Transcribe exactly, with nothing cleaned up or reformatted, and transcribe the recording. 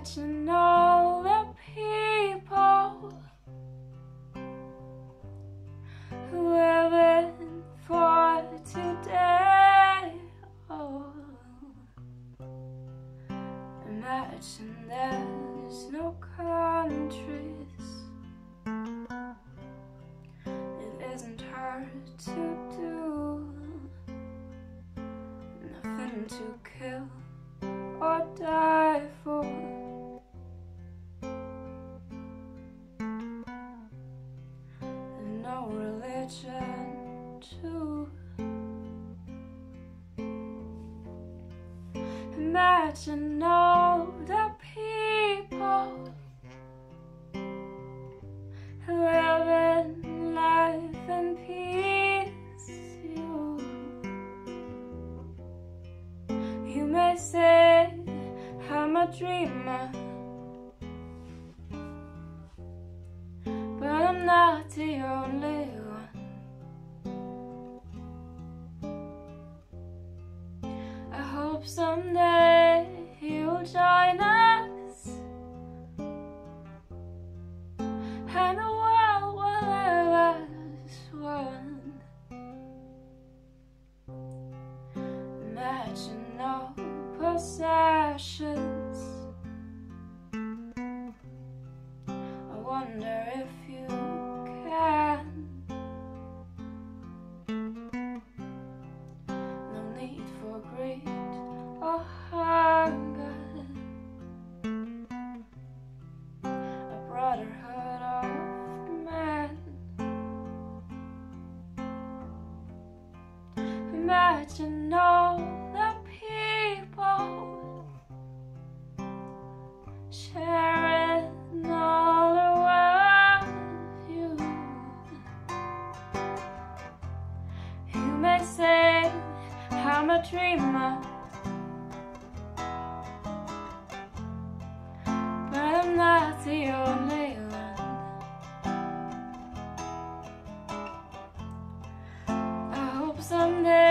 Imagine all the people living for today. Oh, imagine there's no countries. It isn't hard to do, nothing to kill or die for. And no religion too. Imagine all the people living life in peace. You, you may say I'm a dreamer, but I'm not the only one. I hope someday you'll join us, and the world will live as one. Imagine no possessions. I wonder if you can. No need for greed or hunger. A brotherhood of men. Imagine all the people sharing all the world. You, you may say I'm a dreamer, but I'm not the only one. I hope someday